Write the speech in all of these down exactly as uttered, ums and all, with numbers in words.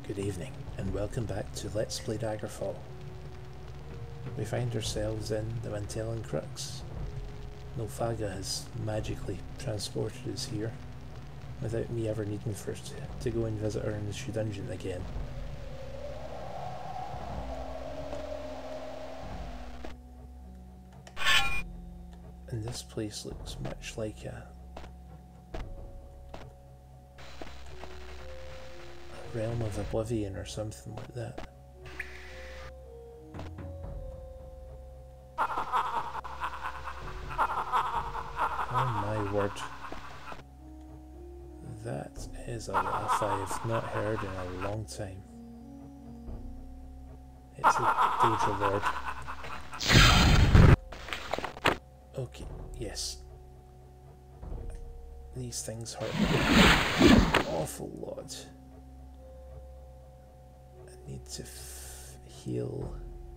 Good evening, and welcome back to Let's Play Daggerfall. We find ourselves in the Mantellan Crux. Nulfaga has magically transported us here, without me ever needing first to go and visit her in the dungeon again. And this place looks much like a Realm of Oblivion or something like that. Oh my word. That is a laugh I've not heard in a long time. It's a Daedra Lord. Okay, yes. These things hurt an awful lot. Need to f heal.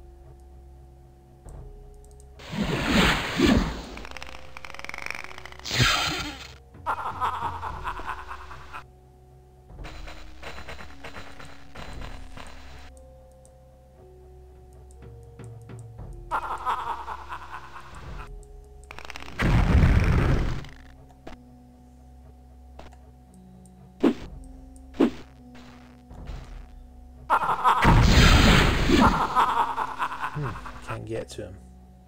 Can't get to him.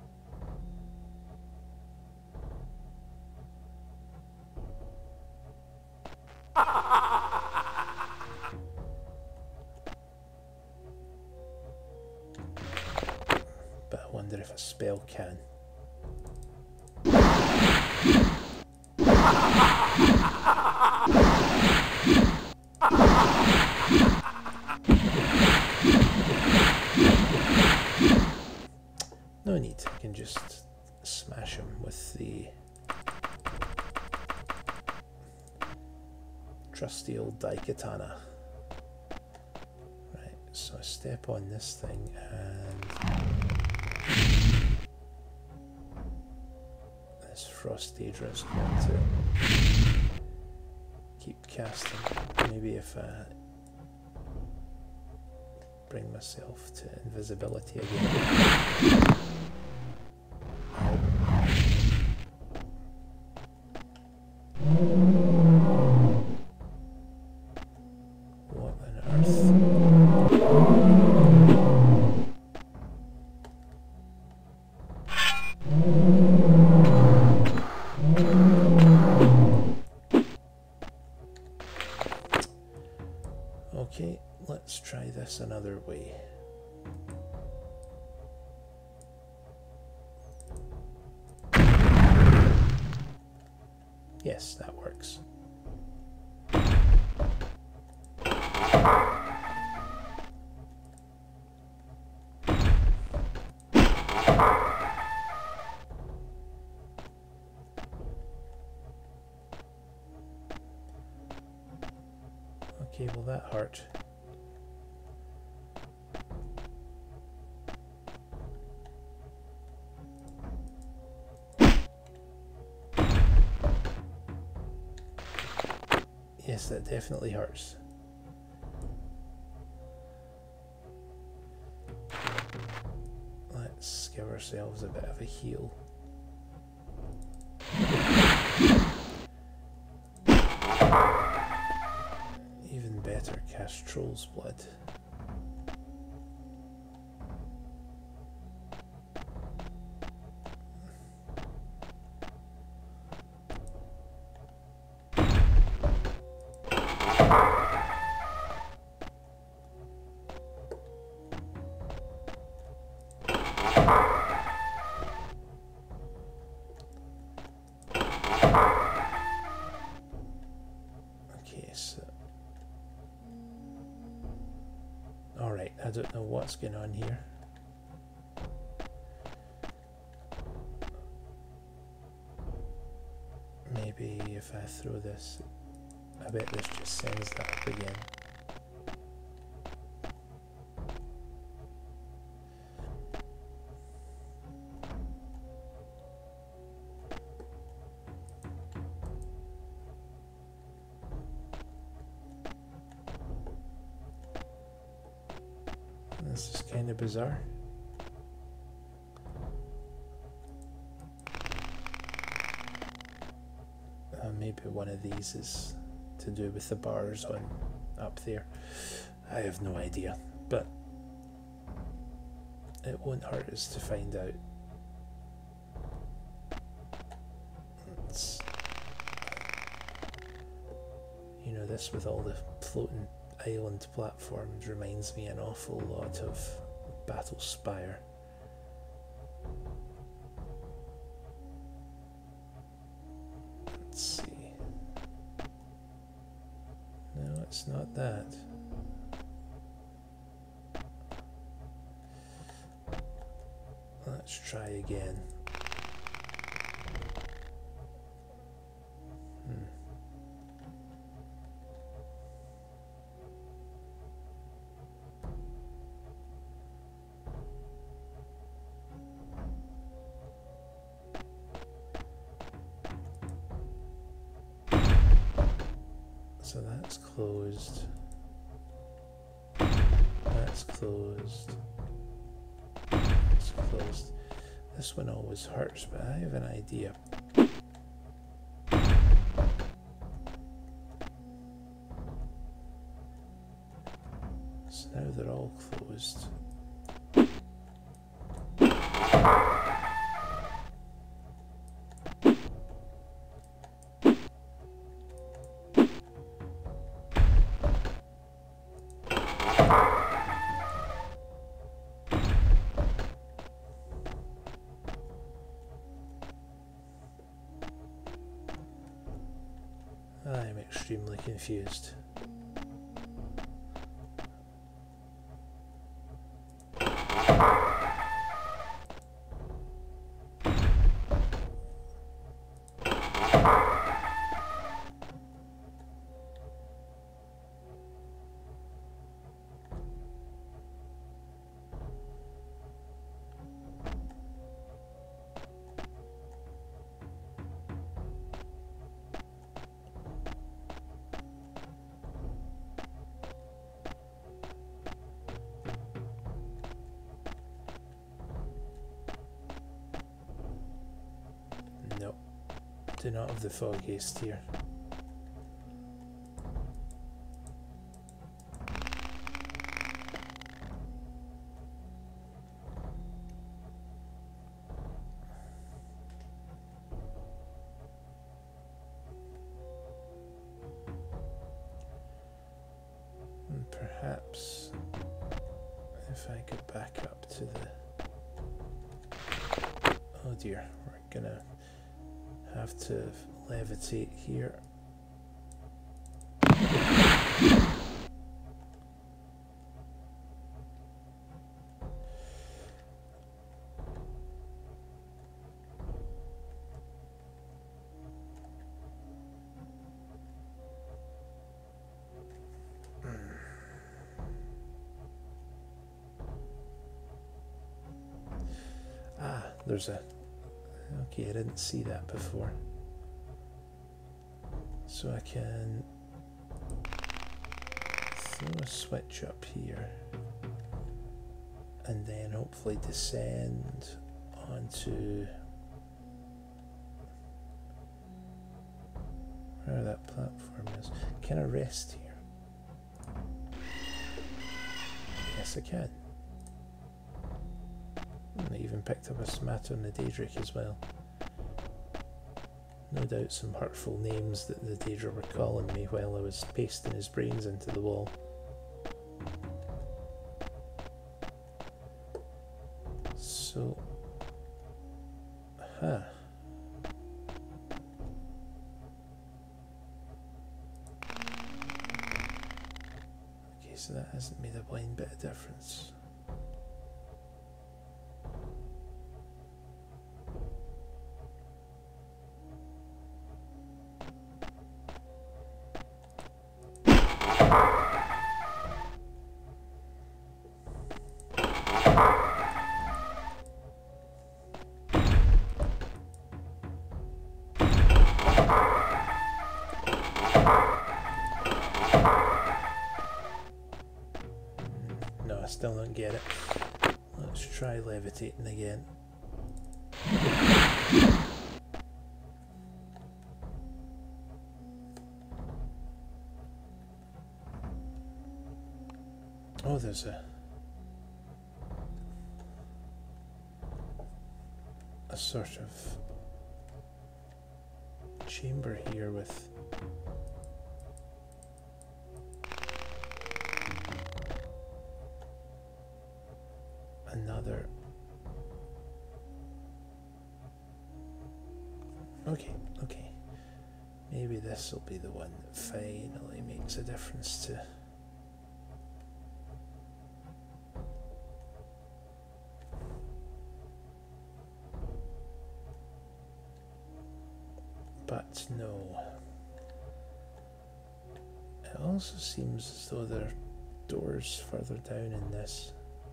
But I wonder if a spell can. No need, I can just smash him with the trusty old Daikatana. Right, so I step on this thing and this Frost Daedra is going to keep casting. Maybe if I bring myself to invisibility again. What on earth? Okay, let's try this another way. Yes, that works. Okay, well that hurt. Yes, that definitely hurts. Let's give ourselves a bit of a heal. Even better, cast Troll's Blood. Alright, I don't know what's going on here. Maybe if I throw this, I bet this just sends that up again. This is kind of bizarre. Uh, maybe one of these is to do with the bars on up there. I have no idea, but it won't hurt us to find out. It's, you know, this with all the floating island platforms reminds me an awful lot of Battle Spire. Let's see. No, it's not that. Let's try again. Hmm. So that's closed. That's closed. That's closed. This one always hurts, but I have an idea. So now they're all closed. I'm extremely confused. No, do not have the foggiest here. And perhaps if I go back up to the... Oh dear, we're gonna have to levitate here. Ah, there's a... Okay, I didn't see that before. So I can throw a switch up here and then hopefully descend onto where that platform is. Can I rest here? Yes, I can. And I even picked up a smatter on the Daedric as well. No doubt some hurtful names that the Daedra were calling me while I was pasting his brains into the wall. So... Huh. Okay, so that hasn't made a blind bit of difference. still don't get it. Let's try levitating again. Oh, there's a a sort of chamber here with another. Okay, okay. Maybe this will be the one that finally makes a difference to. But no. It also seems as though there are doors further down in this.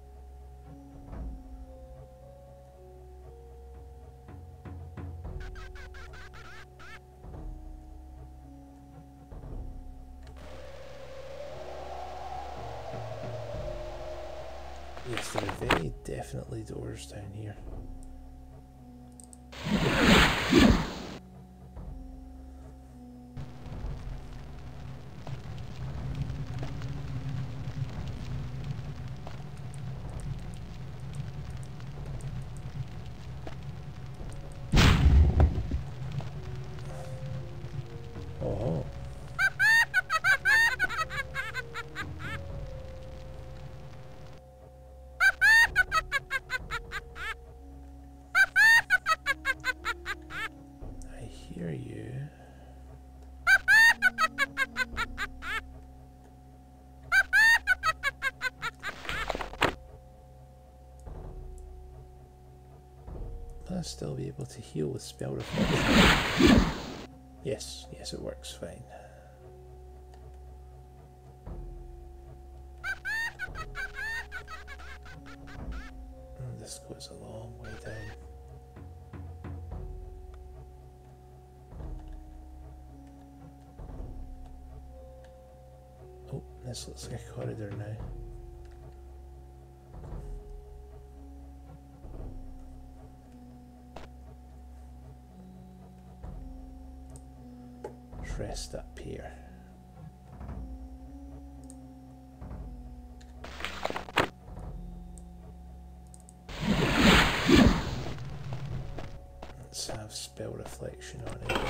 Yes, there are very definitely doors down here. Oh. I hear you. I'll still be able to heal with spell reflection. Yes, yes, it works fine. Oh, this goes a long way down. Oh, this looks like a corridor now. Rest up here. Let's have spell reflection on it.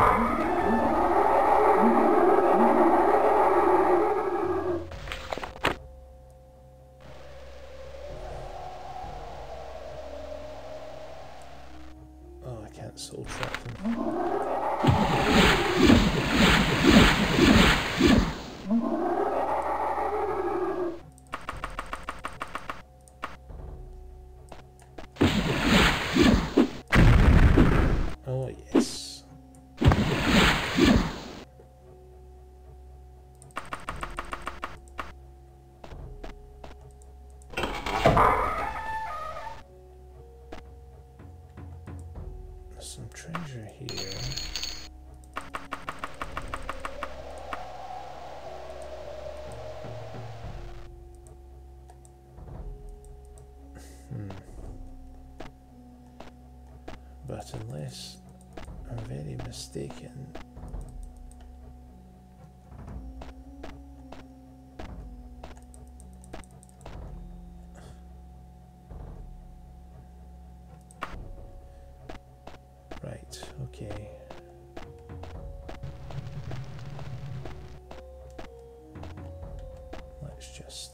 Oh, I can't soul trap them. Oh yes. There's some treasure here. Hmm. But unless I'm very mistaken, right, okay. Let's just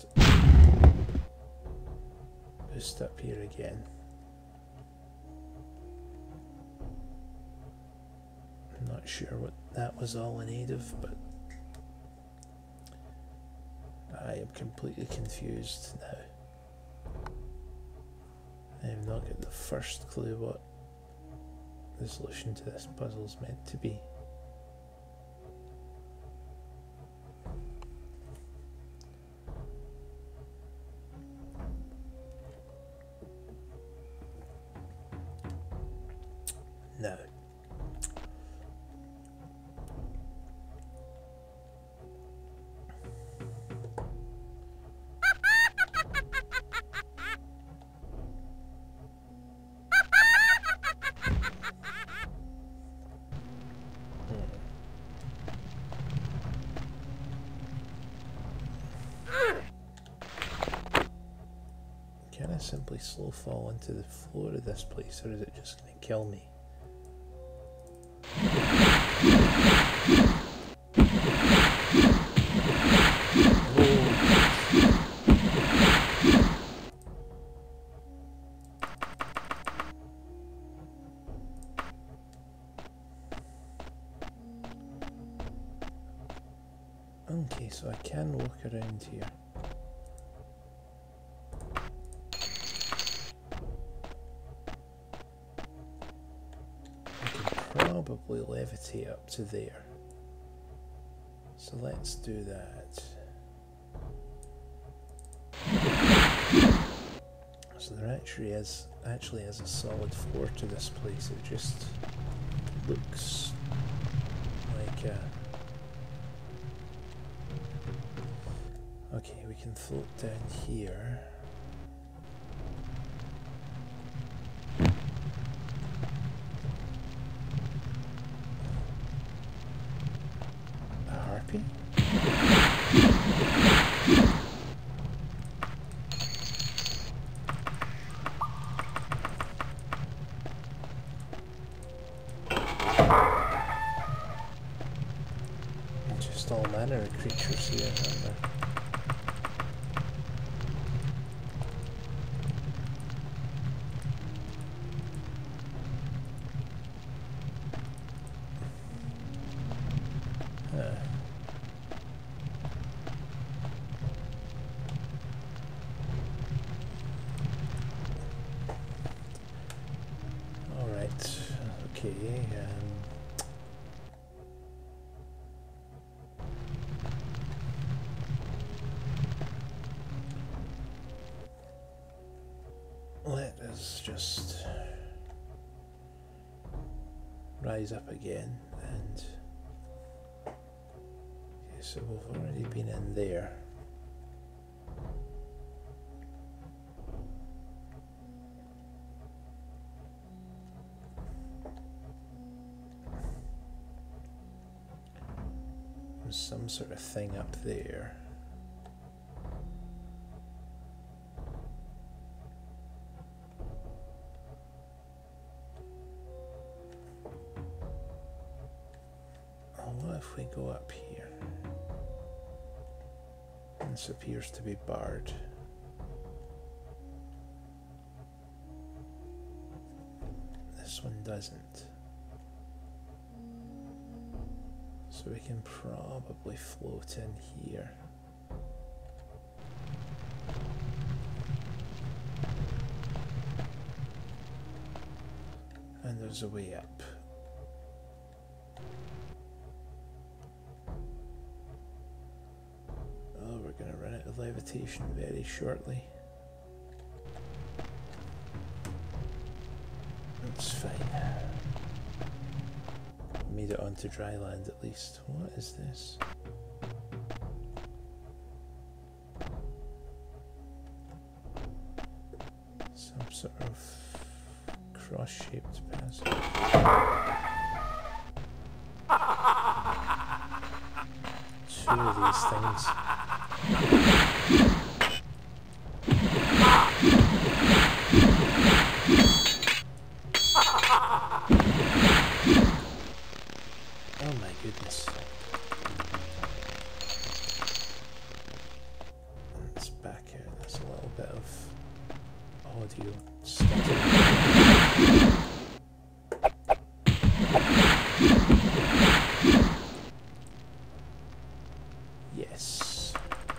boost up here again. I'm not sure what that was all in aid of, but I am completely confused now. I have not got the first clue what the solution to this puzzle is meant to be. No. I simply slow fall into the floor of this place, or is it just going to kill me? Okay, so I can walk around here. I can probably levitate up to there. So let's do that. So there actually is actually is a solid floor to this place. It just looks like a... Okay, we can float down here. A harpy? Just all manner of creatures here, aren't there? Okay, um, let us just rise up again, and okay, so we've already been in there. Some sort of thing up there. Oh, what if we go up here? This appears to be barred. This one doesn't. So we can probably float in here. And there's a way up. Oh, we're going to run out of levitation very shortly. That's fine. Made it onto dry land at least. What is this? Some sort of cross-shaped passage. Two of these things. Oh my goodness. Let's back out. There's a little bit of audio stuttering. Yes.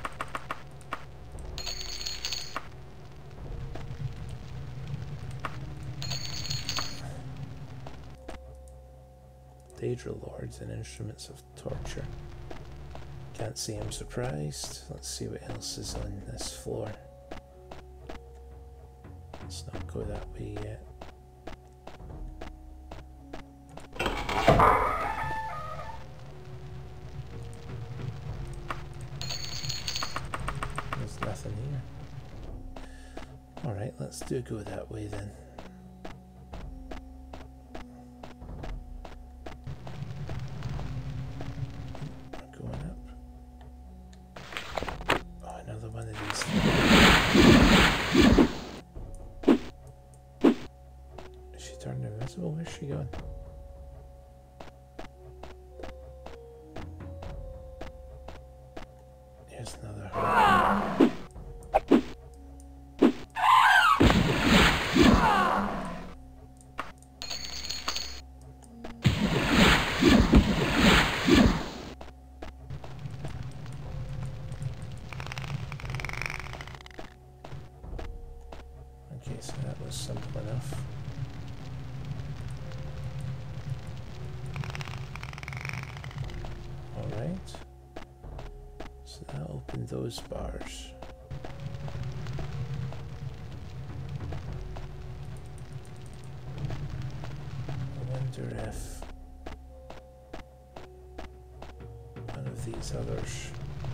Daedra Lords and Instruments of Torture. Can't say I'm surprised. Let's see what else is on this floor. Let's not go that way yet. There's nothing here. Alright, let's do go that way then. Here's another heart. Okay, so that was simple enough. Alright. So that opened those bars. I wonder if one of these others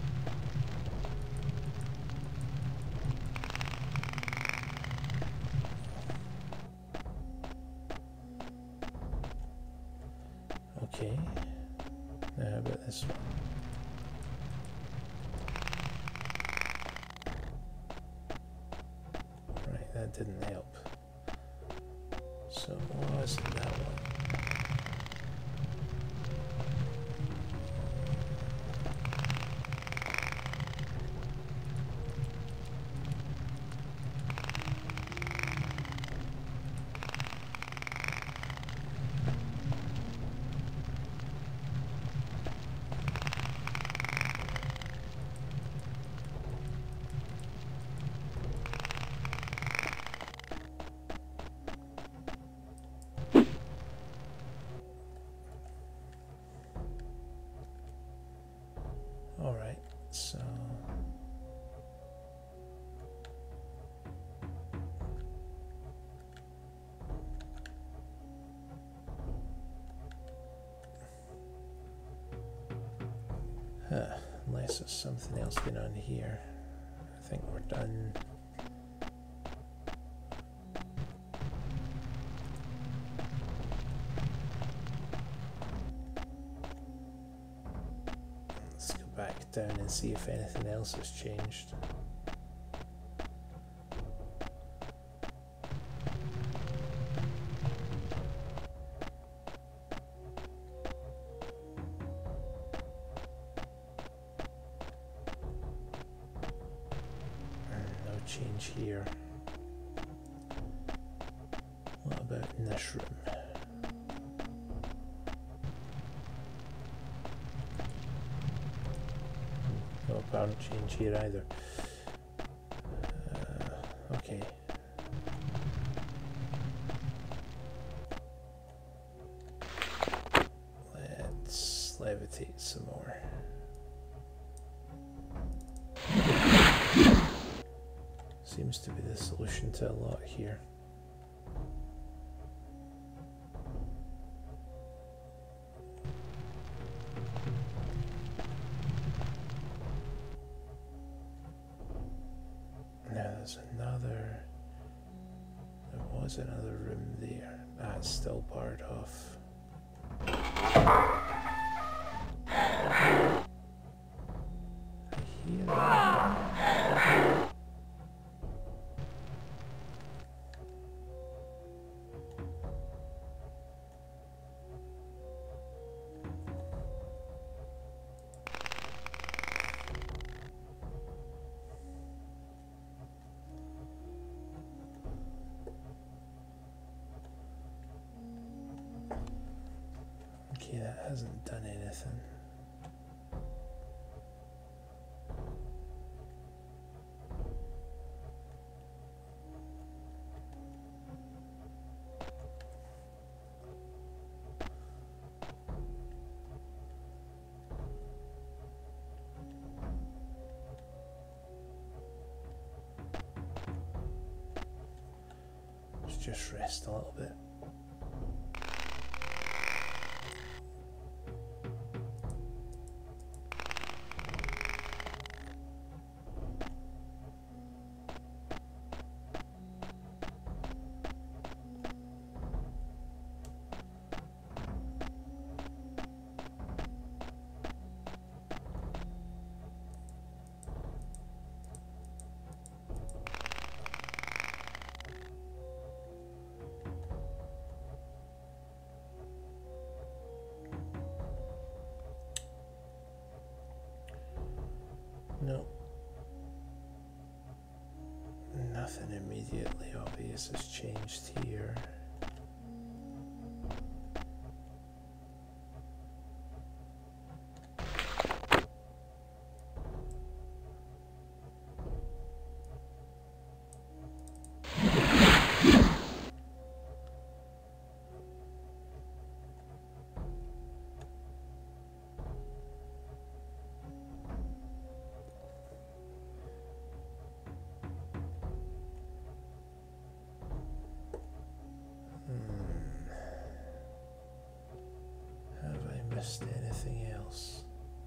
okay. Now how about this one? Right, that didn't help. So what was it, that one? Alright, so huh, unless there's something else going on here. I think we're done. Back down and see if anything else has changed. No change here. What about in this room? No apparent change here either. Uh, okay. Let's levitate some more. Seems to be the solution to a lot here. There's another, there was another room there, that's still barred off. I hear that. Okay, that hasn't done anything. Let's just rest a little bit. No. Nothing immediately obvious has changed here. Anything else?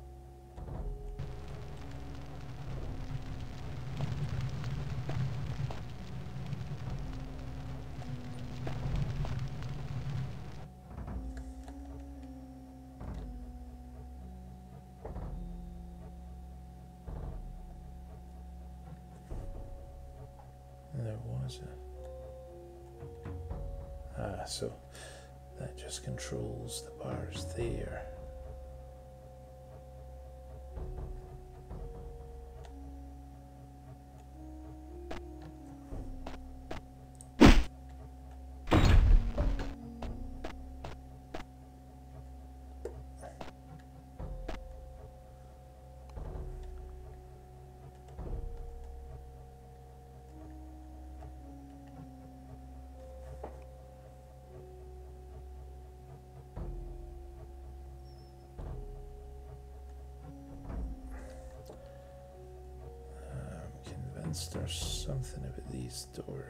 There was a... Ah, so that just controls the bars there. There's something about these doors.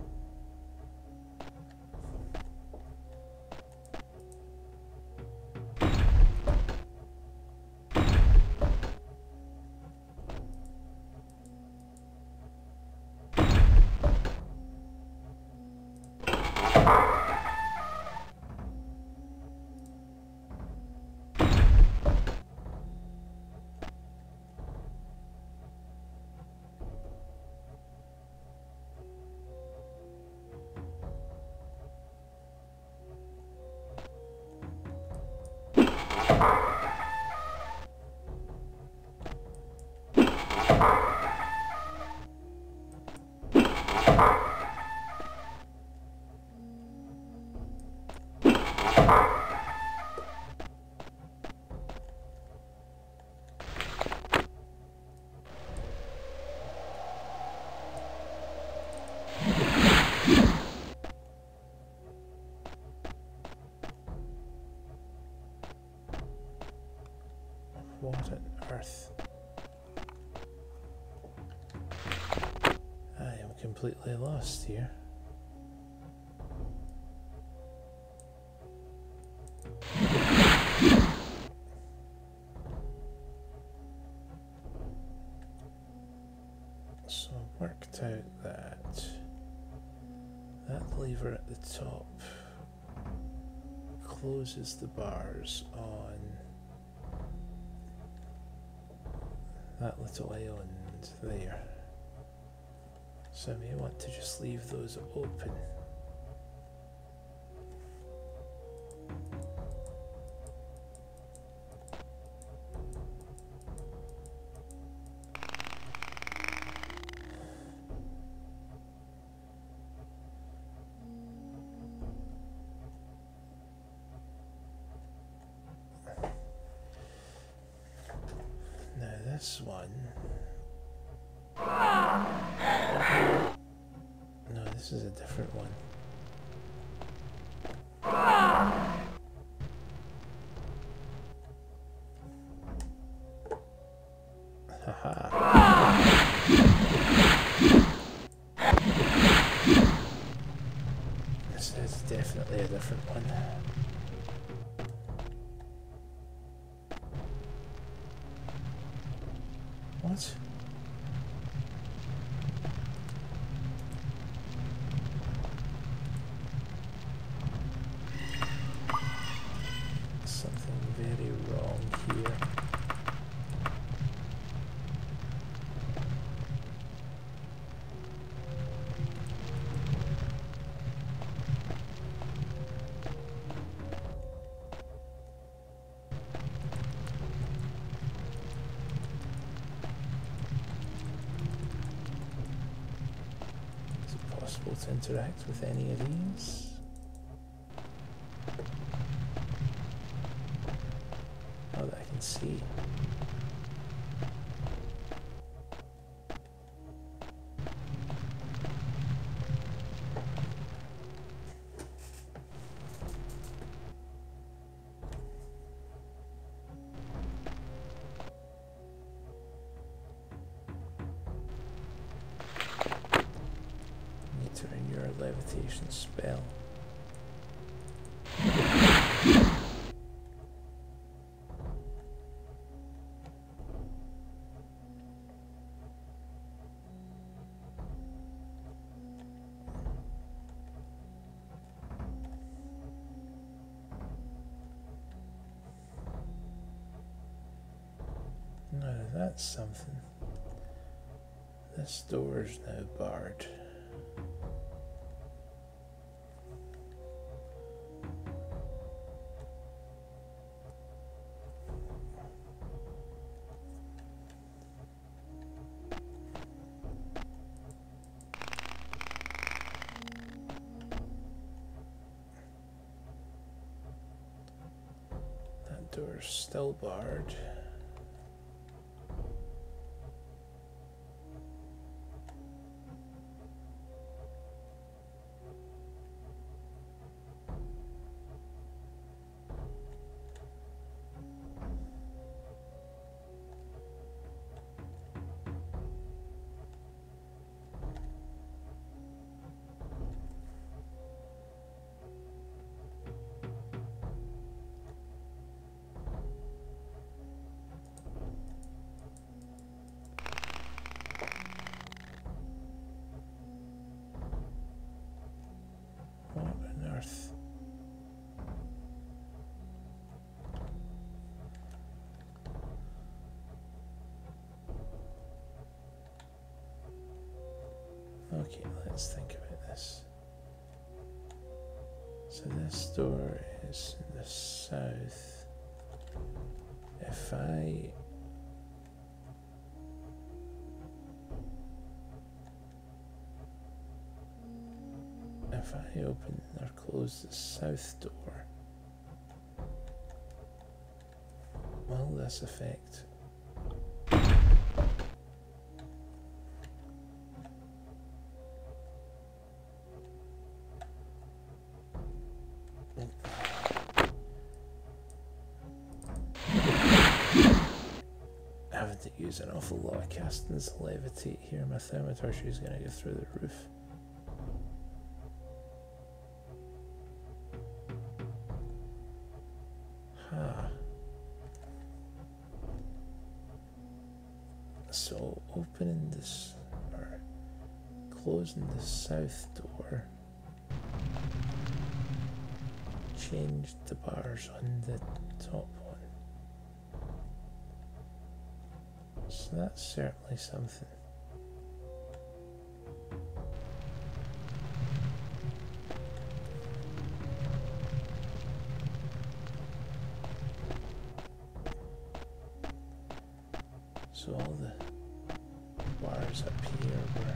What on earth? I am completely lost here. So I worked out that that lever at the top closes the bars on that little island there. So I may want to just leave those open. This one. No, this is a different one. Haha. This is definitely a different one. What? Something very wrong here. possible to interact with any of these. Not that I can see. Levitation spell. Now that's something. This door's now barred. Door's still barred. What on earth? Okay, let's think about this. So this door is in the south. If I If I open or close the south door, will this affect? Having to use an awful lot of castings to levitate here. My thaumaturgy is going to go through the roof. So opening this or closing the south door changed the bars on the top one. So that's certainly something. So all the wires up here were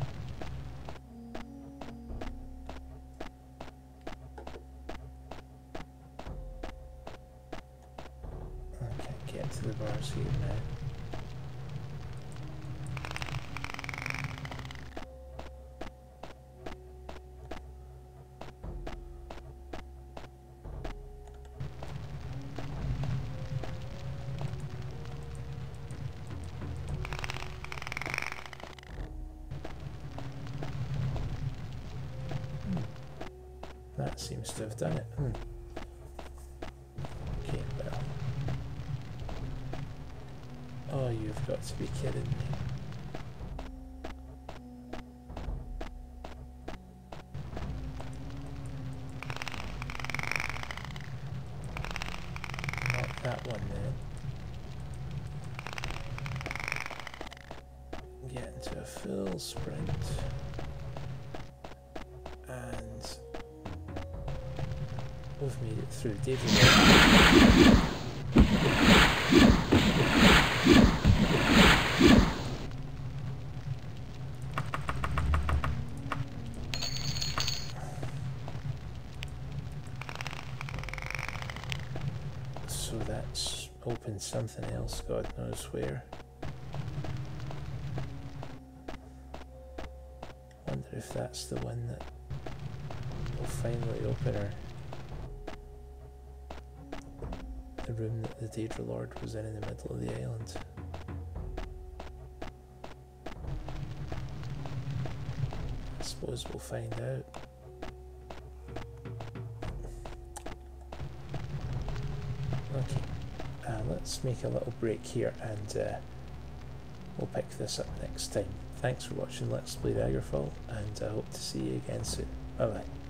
I can't get to the bars here now. That seems to have done it. Hmm. Okay, well. Oh, you've got to be kidding me. Not that one then. Get into a full sprint. And we've made it through. David. open something else, God knows where. Wonder if that's the one that will finally open her. The room that the Daedra Lord was in in the middle of the island. I suppose we'll find out. Okay, uh, let's make a little break here and uh, we'll pick this up next time. Thanks for watching Let's Play Daggerfall, and I hope to see you again soon. Bye bye.